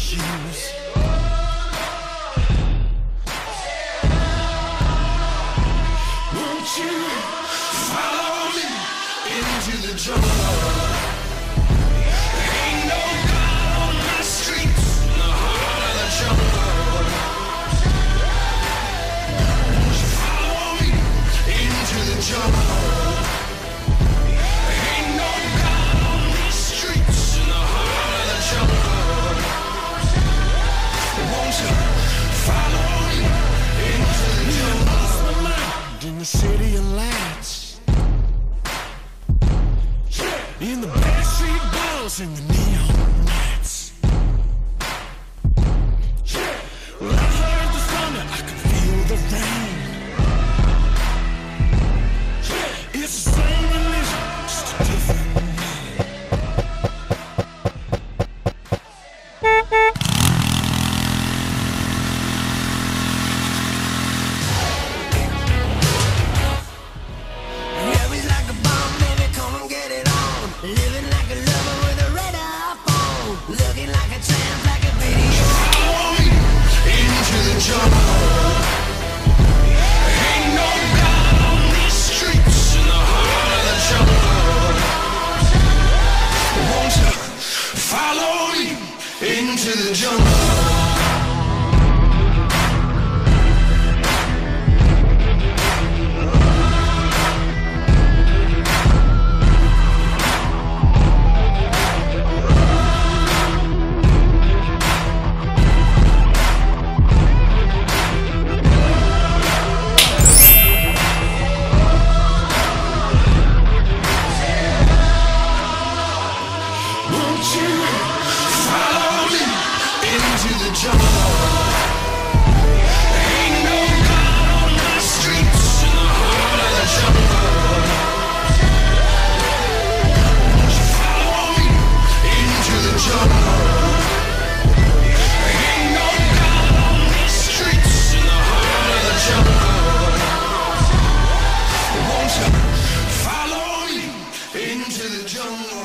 shoes. Won't you follow me into the jungle? Ain't no God on my streets in the heart of the jungle. Won't you follow me into the jungle? Ain't no God on these streets in the heart of the jungle. Won't you follow me into the jungle? In the city of lights, in the backstreet balls and the neon lights. Well, I heard the thunder, I could feel the rain. It's the same religion, just a different name. Living like a lover with a radar phone, looking like a tramp, like a video. Follow me into the jungle. Ain't no God on these streets in the heart of the jungle. Won't you follow me into the jungle? Into the jungle.